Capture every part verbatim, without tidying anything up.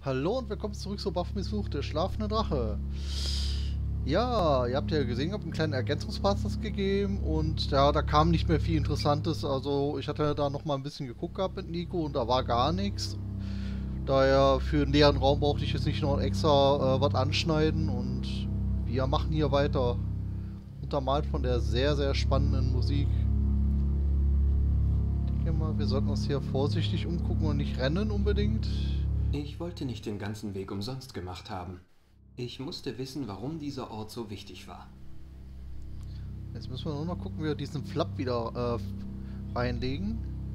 Hallo und willkommen zurück zu Baphomet, der schlafende Drache. Ja, ihr habt ja gesehen, ich habe einen kleinen Ergänzungspass gegeben und ja, da kam nicht mehr viel Interessantes. Also ich hatte da noch mal ein bisschen geguckt gehabt mit Nico und da war gar nichts. Daher für einen leeren Raum brauchte ich jetzt nicht noch extra äh, was anschneiden und wir machen hier weiter. Untermalt von der sehr, sehr spannenden Musik. Ich denke mal, wir sollten uns hier vorsichtig umgucken und nicht rennen unbedingt. Ich wollte nicht den ganzen Weg umsonst gemacht haben. Ich musste wissen, warum dieser Ort so wichtig war. Jetzt müssen wir nur noch gucken, wie wir diesen Flap wieder äh, reinlegen.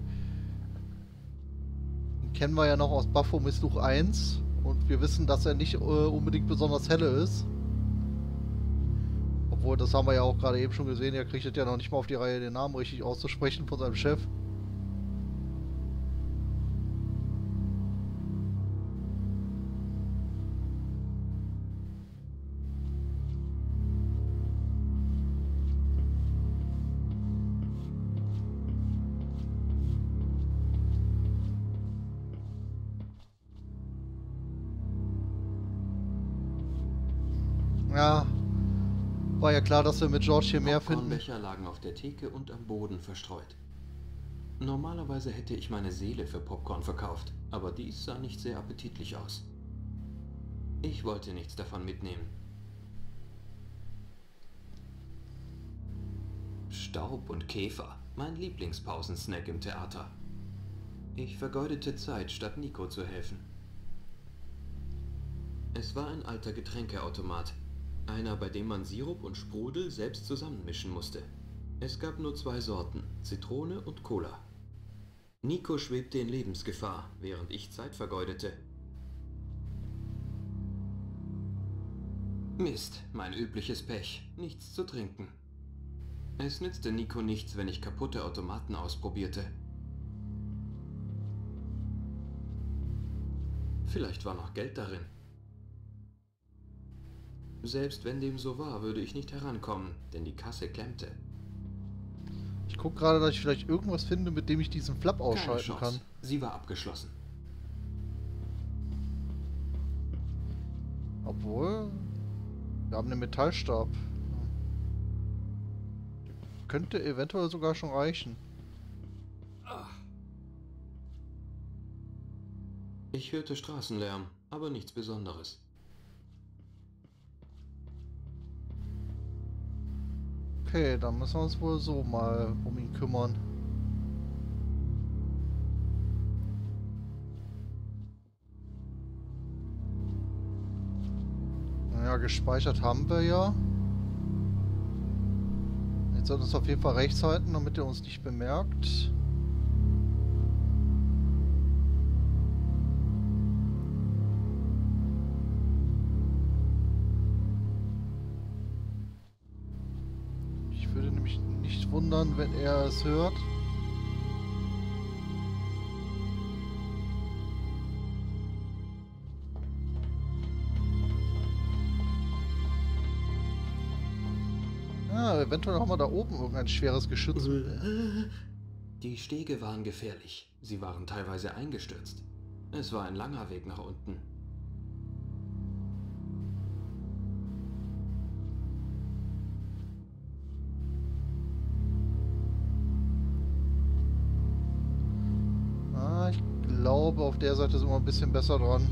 Den kennen wir ja noch aus Baphomet eins und wir wissen, dass er nicht äh, unbedingt besonders helle ist. Obwohl, das haben wir ja auch gerade eben schon gesehen, er kriegt es ja noch nicht mal auf die Reihe, den Namen richtig auszusprechen von seinem Chef. Ja, war ja klar, dass wir mit George hier mehr finden. Popcornbecher lagen auf der Theke und am Boden verstreut. Normalerweise hätte ich meine Seele für Popcorn verkauft, aber dies sah nicht sehr appetitlich aus. Ich wollte nichts davon mitnehmen. Staub und Käfer, mein Lieblingspausensnack im Theater. Ich vergeudete Zeit, statt Nico zu helfen. Es war ein alter Getränkeautomat. Einer, bei dem man Sirup und Sprudel selbst zusammenmischen musste. Es gab nur zwei Sorten, Zitrone und Cola. Nico schwebte in Lebensgefahr, während ich Zeit vergeudete. Mist, mein übliches Pech, nichts zu trinken. Es nützte Nico nichts, wenn ich kaputte Automaten ausprobierte. Vielleicht war noch Geld darin. Selbst wenn dem so war, würde ich nicht herankommen, denn die Kasse klemmte. Ich gucke gerade, dass ich vielleicht irgendwas finde, mit dem ich diesen Flap ausschalten kann. Sie war abgeschlossen. Obwohl, wir haben einen Metallstab. Könnte eventuell sogar schon reichen. Ich hörte Straßenlärm, aber nichts Besonderes. Okay, dann müssen wir uns wohl so mal um ihn kümmern. Naja, gespeichert haben wir ja. Jetzt sollten wir uns auf jeden Fall rechts halten, damit er uns nicht bemerkt. Ich würde nämlich nicht wundern, wenn er es hört. Ja, eventuell haben wir da oben irgendein schweres Geschütz. Die Stege waren gefährlich. Sie waren teilweise eingestürzt. Es war ein langer Weg nach unten. Ah, ich glaube, auf der Seite sind wir ein bisschen besser dran.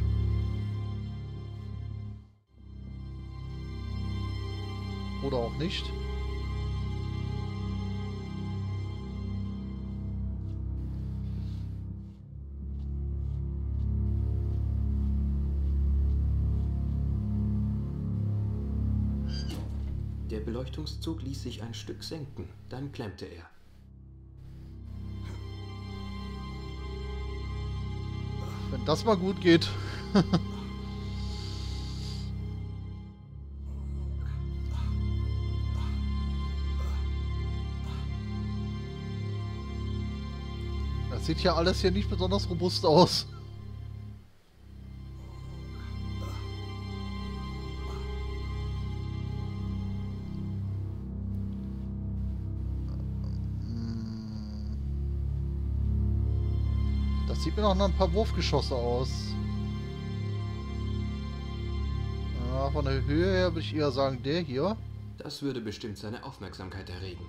Oder auch nicht. Der Beleuchtungszug ließ sich ein Stück senken, dann klemmte er. Wenn das mal gut geht. Das sieht ja alles hier nicht besonders robust aus. Das sieht mir noch nach ein paar Wurfgeschosse aus. Ja, von der Höhe her würde ich eher sagen, der hier. Das würde bestimmt seine Aufmerksamkeit erregen.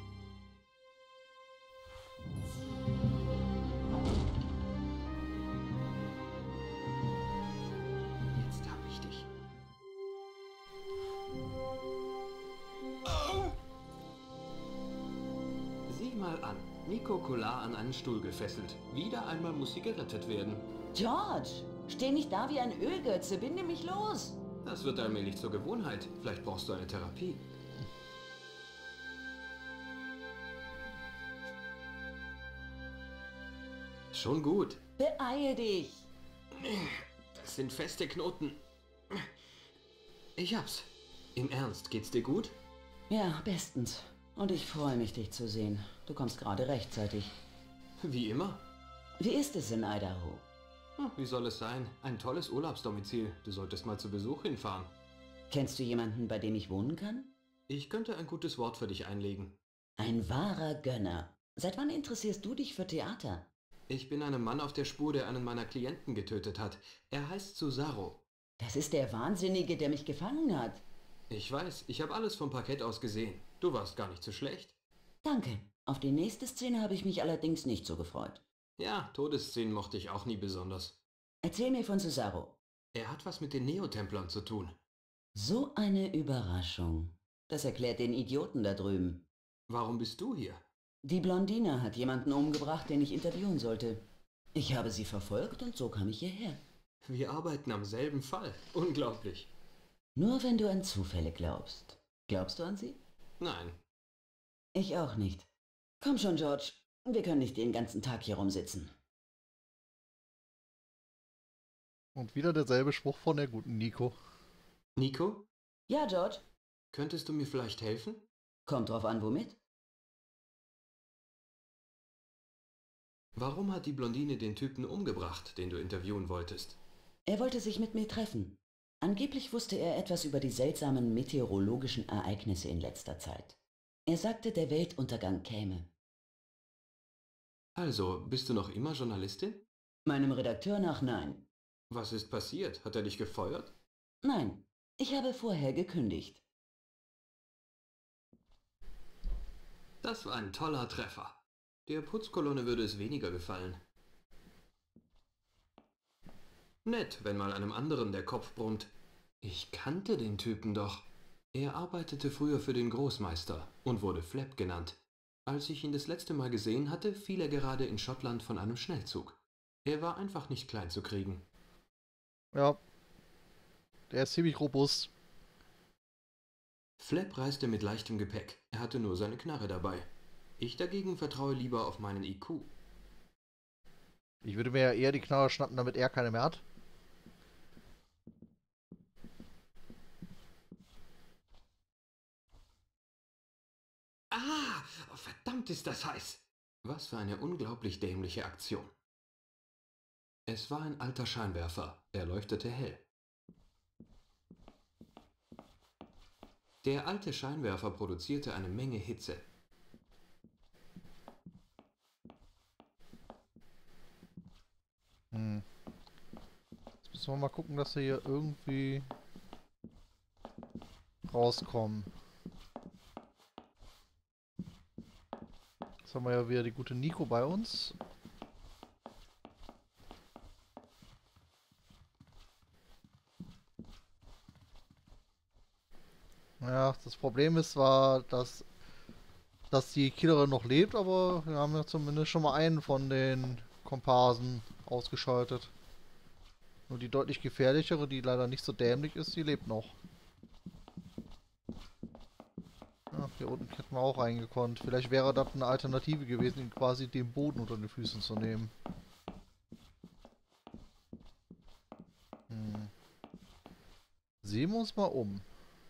Jetzt hab ich dich. Sieh mal an. Nico Kolar an einen Stuhl gefesselt. Wieder einmal muss sie gerettet werden. George, steh nicht da wie ein Ölgötze, binde mich los. Das wird allmählich zur Gewohnheit. Vielleicht brauchst du eine Therapie. Schon gut. Beeile dich. Das sind feste Knoten. Ich hab's. Im Ernst, geht's dir gut? Ja, bestens. Und ich freue mich, dich zu sehen. Du kommst gerade rechtzeitig. Wie immer. Wie ist es in Idaho? Hm, wie soll es sein? Ein tolles Urlaubsdomizil. Du solltest mal zu Besuch hinfahren. Kennst du jemanden, bei dem ich wohnen kann? Ich könnte ein gutes Wort für dich einlegen. Ein wahrer Gönner. Seit wann interessierst du dich für Theater? Ich bin einem Mann auf der Spur, der einen meiner Klienten getötet hat. Er heißt Susaro. Das ist der Wahnsinnige, der mich gefangen hat. Ich weiß, ich habe alles vom Parkett aus gesehen. Du warst gar nicht so schlecht. Danke. Auf die nächste Szene habe ich mich allerdings nicht so gefreut. Ja, Todesszenen mochte ich auch nie besonders. Erzähl mir von Cesaro. Er hat was mit den Neotemplern zu tun. So eine Überraschung. Das erklärt den Idioten da drüben. Warum bist du hier? Die Blondine hat jemanden umgebracht, den ich interviewen sollte. Ich habe sie verfolgt und so kam ich hierher. Wir arbeiten am selben Fall. Unglaublich. Nur wenn du an Zufälle glaubst. Glaubst du an sie? Nein. Ich auch nicht. Komm schon, George. Wir können nicht den ganzen Tag hier rumsitzen. Und wieder derselbe Spruch von der guten Nico. Nico? Ja, George. Könntest du mir vielleicht helfen? Kommt drauf an, womit? Warum hat die Blondine den Typen umgebracht, den du interviewen wolltest? Er wollte sich mit mir treffen. Angeblich wusste er etwas über die seltsamen meteorologischen Ereignisse in letzter Zeit. Er sagte, der Weltuntergang käme. Also, bist du noch immer Journalistin? Meinem Redakteur nach nein. Was ist passiert? Hat er dich gefeuert? Nein, ich habe vorher gekündigt. Das war ein toller Treffer. Der Putzkolonne würde es weniger gefallen. Nett, wenn mal einem anderen der Kopf brummt. Ich kannte den Typen doch. Er arbeitete früher für den Großmeister und wurde Flap genannt. Als ich ihn das letzte Mal gesehen hatte, fiel er gerade in Schottland von einem Schnellzug. Er war einfach nicht klein zu kriegen. Ja. Der ist ziemlich robust. Flap reiste mit leichtem Gepäck. Er hatte nur seine Knarre dabei. Ich dagegen vertraue lieber auf meinen I Q. Ich würde mir ja eher die Knarre schnappen, damit er keine mehr hat. Ah, verdammt ist das heiß. Was für eine unglaublich dämliche Aktion. Es war ein alter Scheinwerfer. Er leuchtete hell. Der alte Scheinwerfer produzierte eine Menge Hitze. Hm. Jetzt müssen wir mal gucken, dass wir hier irgendwie rauskommen. Jetzt haben wir ja wieder die gute Nico bei uns. Ja, das Problem ist zwar, dass, dass die Killerin noch lebt, aber wir haben ja zumindest schon mal einen von den Komparsen ausgeschaltet. Nur die deutlich gefährlichere, die leider nicht so dämlich ist, die lebt noch. Ja, hier unten hätten wir auch reingekonnt. Vielleicht wäre das eine Alternative gewesen, ihn quasi den Boden unter den Füßen zu nehmen. Hm. Sehen wir uns mal um.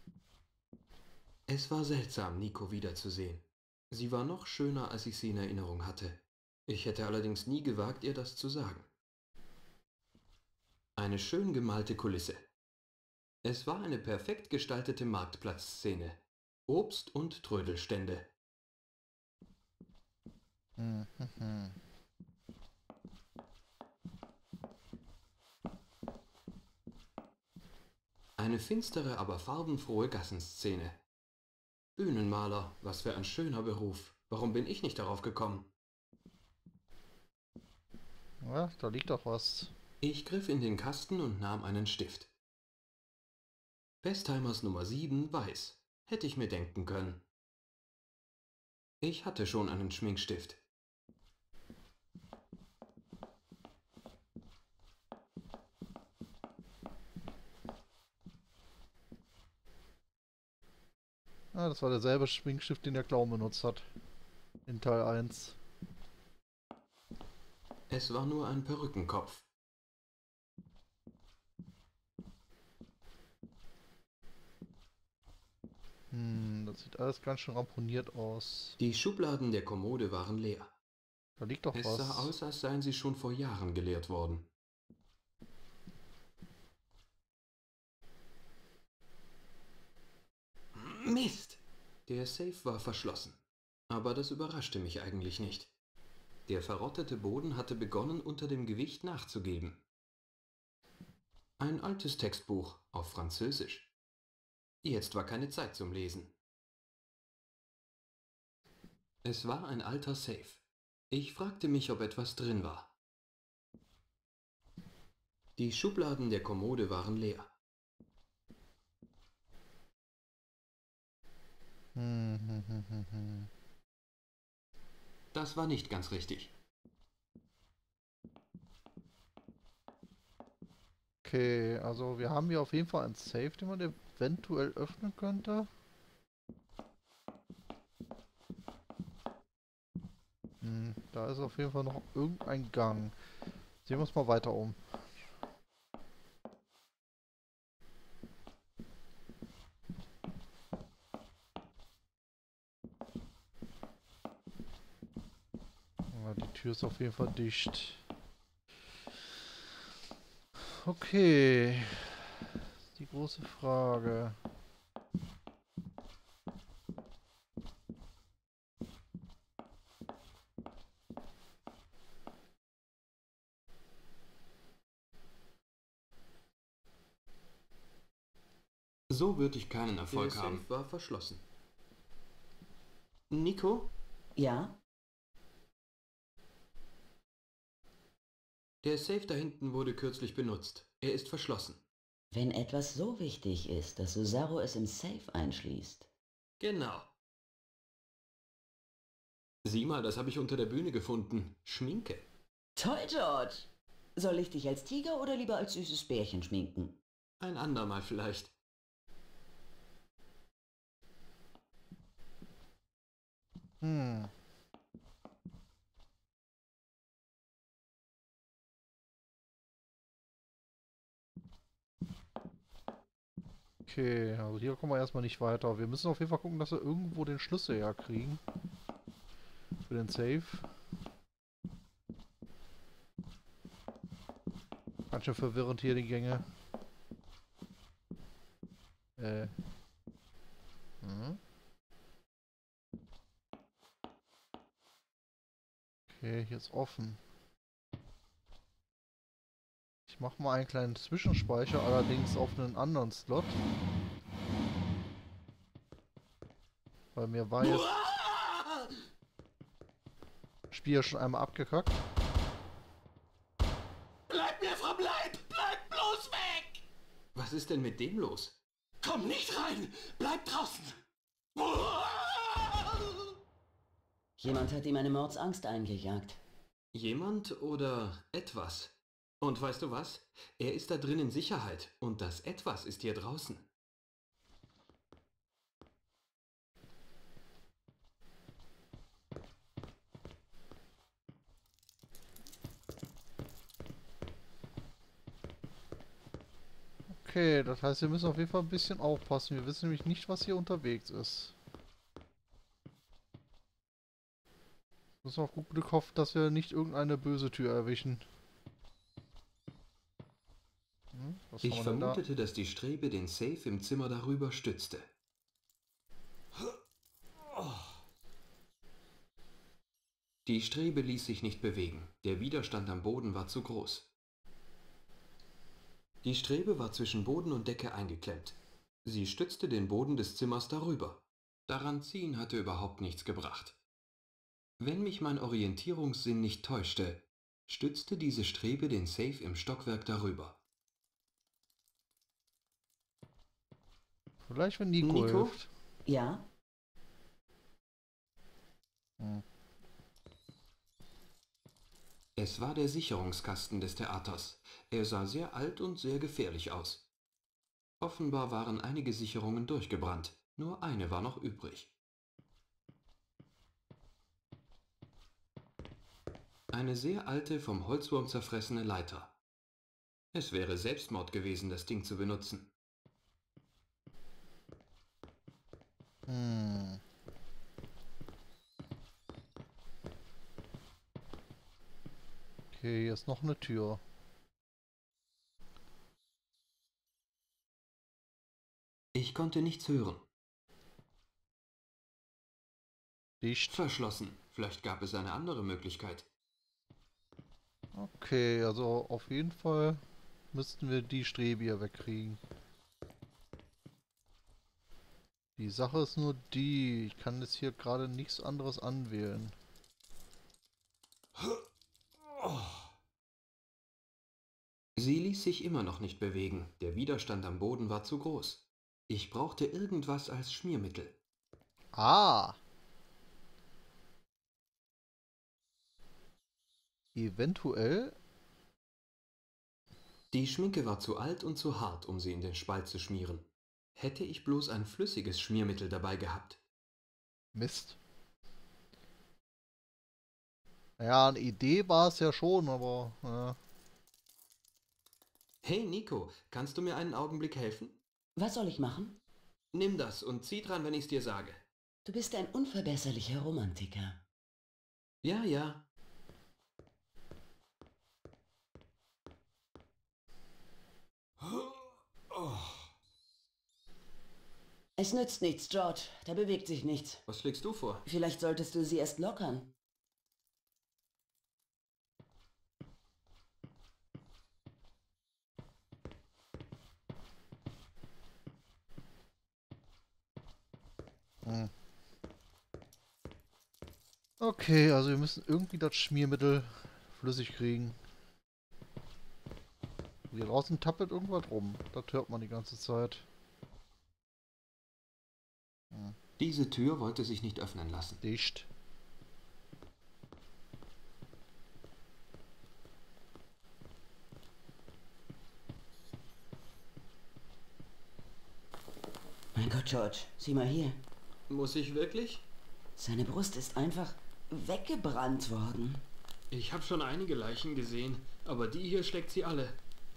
Es war seltsam, Nico wiederzusehen. Sie war noch schöner, als ich sie in Erinnerung hatte. Ich hätte allerdings nie gewagt, ihr das zu sagen. Eine schön gemalte Kulisse. Es war eine perfekt gestaltete Marktplatzszene. Obst- und Trödelstände. Hm, hm, hm. Eine finstere, aber farbenfrohe Gassenszene. Bühnenmaler, was für ein schöner Beruf. Warum bin ich nicht darauf gekommen? Ja, da liegt doch was. Ich griff in den Kasten und nahm einen Stift. Festheimers Nummer sieben weiß. Hätte ich mir denken können. Ich hatte schon einen Schminkstift. Ah, das war derselbe Schminkstift, den der Clown benutzt hat. In Teil eins. Es war nur ein Perückenkopf. Hm, das sieht alles ganz schön ramponiert aus. Die Schubladen der Kommode waren leer. Da liegt doch Es was. sah aus, als seien sie schon vor Jahren geleert worden. Mist! Der Safe war verschlossen. Aber das überraschte mich eigentlich nicht. Der verrottete Boden hatte begonnen, unter dem Gewicht nachzugeben. Ein altes Textbuch auf Französisch. Jetzt war keine Zeit zum Lesen. Es war ein alter Safe. Ich fragte mich, ob etwas drin war. Die Schubladen der Kommode waren leer. Hm, hm, hm, hm, hm. Das war nicht ganz richtig. Okay, also wir haben hier auf jeden Fall einen Safe, den man eventuell öffnen könnte. Hm, da ist auf jeden Fall noch irgendein Gang. Sehen wir uns mal weiter um. Ja, die Tür ist auf jeden Fall dicht. Okay. Die große Frage. So würde ich keinen Erfolg Der haben. Safe War verschlossen. Nico? Ja? Der Safe da hinten wurde kürzlich benutzt. Er ist verschlossen. Wenn etwas so wichtig ist, dass Susaro es im Safe einschließt. Genau. Sieh mal, das habe ich unter der Bühne gefunden. Schminke. Toll, George! Soll ich dich als Tiger oder lieber als süßes Bärchen schminken? Ein andermal vielleicht. Hm. Okay, also hier kommen wir erstmal nicht weiter. Wir müssen auf jeden Fall gucken, dass wir irgendwo den Schlüssel herkriegen. Für den Safe. Ganz schön verwirrend hier die Gänge. Äh. Hm. Okay, hier ist offen. Ich mache mal einen kleinen Zwischenspeicher, allerdings auf einen anderen Slot. Weil mir war jetzt das Spiel ja schon einmal abgekackt. Bleib mir vom Leib! Bleib bloß weg! Was ist denn mit dem los? Komm nicht rein! Bleib draußen! Jemand hat ihm eine Mordsangst eingejagt. Jemand oder etwas? Und weißt du was? Er ist da drin in Sicherheit und das Etwas ist hier draußen. Okay, das heißt, wir müssen auf jeden Fall ein bisschen aufpassen. Wir wissen nämlich nicht, was hier unterwegs ist. Wir müssen auf gut Glück hoffen, dass wir nicht irgendeine böse Tür erwischen. Hm, was Ich haben wir denn da? vermutete, dass die Strebe den Safe im Zimmer darüber stützte. Die Strebe ließ sich nicht bewegen. Der Widerstand am Boden war zu groß. Die Strebe war zwischen Boden und Decke eingeklemmt. Sie stützte den Boden des Zimmers darüber. Daran ziehen hatte überhaupt nichts gebracht. Wenn mich mein Orientierungssinn nicht täuschte, stützte diese Strebe den Safe im Stockwerk darüber. Vielleicht, wenn Nico, Nico? hilft. Ja? Hm. Es war der Sicherungskasten des Theaters. Er sah sehr alt und sehr gefährlich aus. Offenbar waren einige Sicherungen durchgebrannt. Nur eine war noch übrig. Eine sehr alte, vom Holzwurm zerfressene Leiter. Es wäre Selbstmord gewesen, das Ding zu benutzen. Hm. Okay, hier ist noch eine Tür. Ich konnte nichts hören. Dicht. Verschlossen. Vielleicht gab es eine andere Möglichkeit. Okay, also auf jeden Fall müssten wir die Strebe hier wegkriegen. Die Sache ist nur die, ich kann jetzt hier gerade nichts anderes anwählen. Sie ließ sich immer noch nicht bewegen. Der Widerstand am Boden war zu groß. Ich brauchte irgendwas als Schmiermittel. Ah! Eventuell? Die Schminke war zu alt und zu hart, um sie in den Spalt zu schmieren. Hätte ich bloß ein flüssiges Schmiermittel dabei gehabt. Mist. Ja, eine Idee war es ja schon, aber... Ja. Hey Nico, kannst du mir einen Augenblick helfen? Was soll ich machen? Nimm das und zieh dran, wenn ich's dir sage. Du bist ein unverbesserlicher Romantiker. Ja, ja. Es nützt nichts, George. Da bewegt sich nichts. Was schlägst du vor? Vielleicht solltest du sie erst lockern. Hm. Okay, also wir müssen irgendwie das Schmiermittel flüssig kriegen. Hier draußen tappelt irgendwas rum. Das hört man die ganze Zeit. Hm. Diese Tür wollte sich nicht öffnen lassen. Dicht. Mein Gott, George, sieh mal hier. Muss ich wirklich? Seine Brust ist einfach weggebrannt worden. Ich habe schon einige Leichen gesehen, aber die hier schlägt sie alle.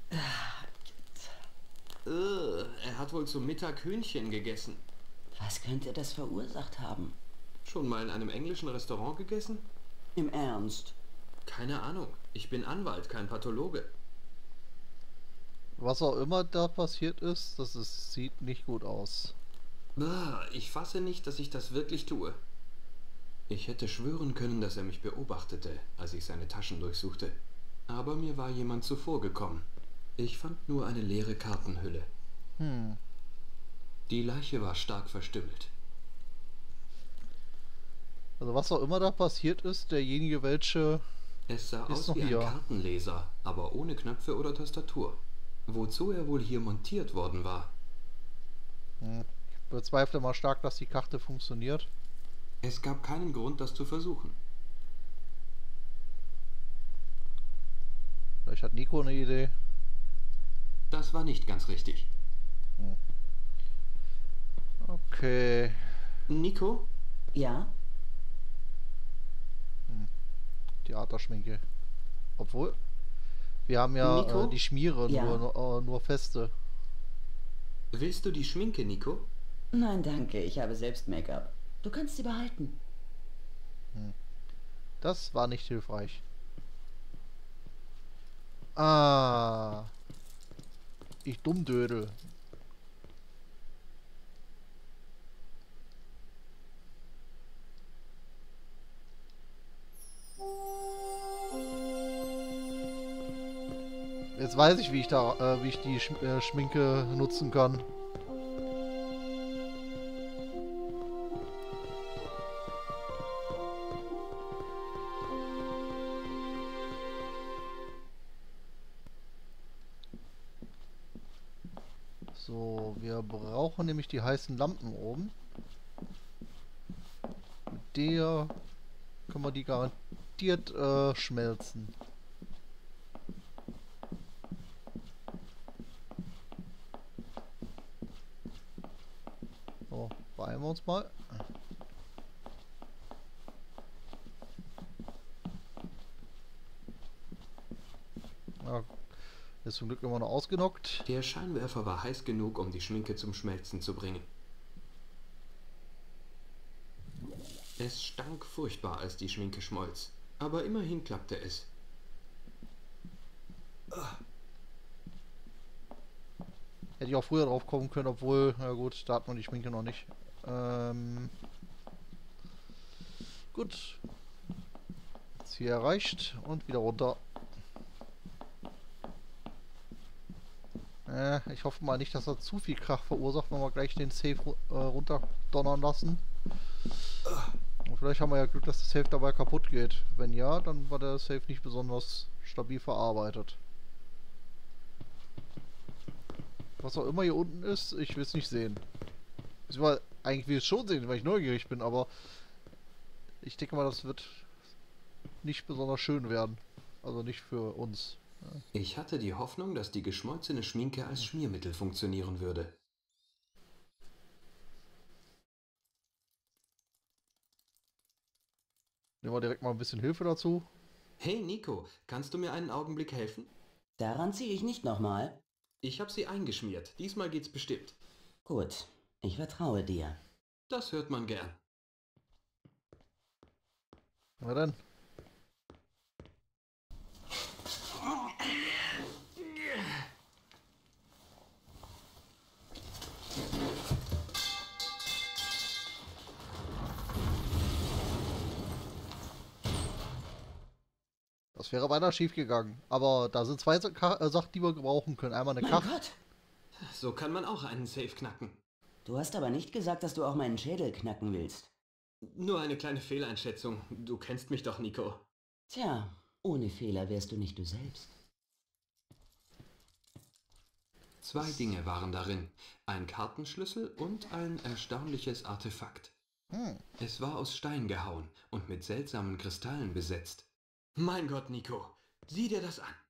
Äh, er hat wohl zum Mittag Hühnchen gegessen. Was könnte das verursacht haben? Schon mal in einem englischen Restaurant gegessen? Im Ernst? Keine Ahnung. Ich bin Anwalt, kein Pathologe. Was auch immer da passiert ist, das ist, sieht nicht gut aus. Bah, ich fasse nicht, dass ich das wirklich tue. Ich hätte schwören können, dass er mich beobachtete, als ich seine Taschen durchsuchte. Aber mir war jemand zuvorgekommen. Ich fand nur eine leere Kartenhülle. Hm. Die Leiche war stark verstümmelt. Also was auch immer da passiert ist, derjenige welche... Es sah Ist aus noch wie hier. ein Kartenleser, aber ohne Knöpfe oder Tastatur. Wozu er wohl hier montiert worden war? Hm. Ich bezweifle mal stark, dass die Karte funktioniert. Es gab keinen Grund, das zu versuchen. Vielleicht hat Nico eine Idee. Das war nicht ganz richtig. Hm. Okay. Nico? Ja? Theaterschminke. Obwohl, wir haben ja Nico? äh, die Schmiere, Ja? nur, äh, nur feste. Willst du die Schminke, Nico? Nein, danke. Ich habe selbst Make-up. Du kannst sie behalten. Das war nicht hilfreich. Ah. Ich Dummdödel. Jetzt Jetzt weiß ich, wie ich da, äh, wie ich die Sch äh, Schminke nutzen kann. So, wir brauchen nämlich die heißen Lampen oben. Mit der können wir die garantiert äh, schmelzen. So, beeilen wir uns mal. Ja, ist zum Glück immer noch ausgenockt. Der Scheinwerfer war heiß genug, um die Schminke zum Schmelzen zu bringen. Es stank furchtbar, als die Schminke schmolz. Aber immerhin klappte es. Hätte ich auch früher drauf kommen können, obwohl, na gut, da hat man die Schminke noch nicht. Ähm, gut. Jetzt hier erreicht und wieder runter. Äh, ich hoffe mal nicht, dass er zu viel Krach verursacht, wenn wir gleich den Safe äh, runterdonnern lassen. Und vielleicht haben wir ja Glück, dass der Safe dabei kaputt geht. Wenn ja, dann war der Safe nicht besonders stabil verarbeitet. Was auch immer hier unten ist, ich will es nicht sehen. Ich will, eigentlich will ich es schon sehen, weil ich neugierig bin, aber ich denke mal, das wird nicht besonders schön werden. Also nicht für uns. Ja. Ich hatte die Hoffnung, dass die geschmolzene Schminke als Schmiermittel funktionieren würde. Nehmen wir direkt mal ein bisschen Hilfe dazu. Hey Nico, kannst du mir einen Augenblick helfen? Daran ziehe ich nicht nochmal. Ich habe sie eingeschmiert. Diesmal geht's bestimmt. Gut, ich vertraue dir. Das hört man gern. Na dann. Das wäre beinahe schief gegangen. Aber da sind zwei Ka äh, Sachen, die wir gebrauchen können. Einmal eine Mein Kach. Gott! So kann man auch einen Safe knacken. Du hast aber nicht gesagt, dass du auch meinen Schädel knacken willst. Nur eine kleine Fehleinschätzung. Du kennst mich doch, Nico. Tja, ohne Fehler wärst du nicht du selbst. Zwei Dinge waren darin. Ein Kartenschlüssel und ein erstaunliches Artefakt. Hm. Es war aus Stein gehauen und mit seltsamen Kristallen besetzt. Mein Gott, Nico, sieh dir das an.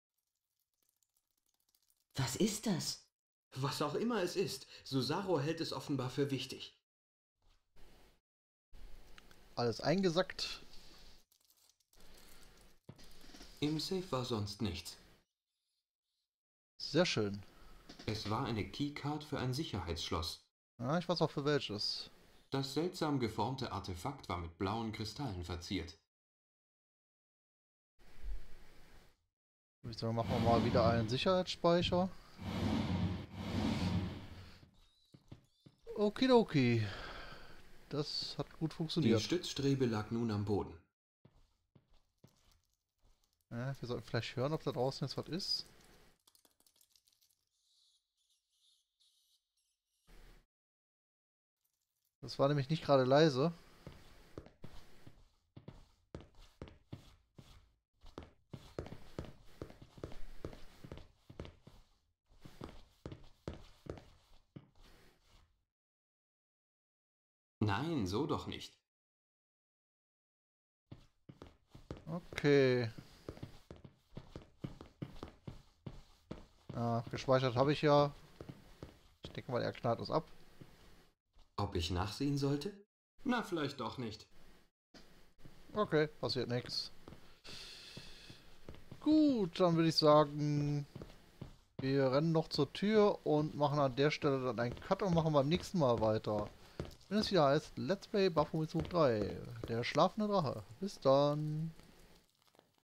Was ist das? Was auch immer es ist, Susaro hält es offenbar für wichtig. Alles eingesackt. Im Safe war sonst nichts. Sehr schön. Es war eine Keycard für ein Sicherheitsschloss. Ja, ich weiß auch für welches. Das seltsam geformte Artefakt war mit blauen Kristallen verziert. Ich sage, machen wir mal wieder einen Sicherheitsspeicher. Okidoki. Das hat gut Die funktioniert. Stützstrebe lag nun am Boden. Ja, wir sollten vielleicht hören, ob da draußen jetzt was ist. Das war nämlich nicht gerade leise. Nein, so doch nicht. Okay. Ah, gespeichert habe ich ja. Ich denke mal, er knallt uns ab. Ob ich nachsehen sollte? Na, vielleicht doch nicht. Okay, passiert nichts. Gut, dann würde ich sagen, wir rennen noch zur Tür und machen an der Stelle dann einen Cut und machen beim nächsten Mal weiter. Wenn es wieder heißt Let's Play Baphomet drei, der schlafende Drache. Bis dann.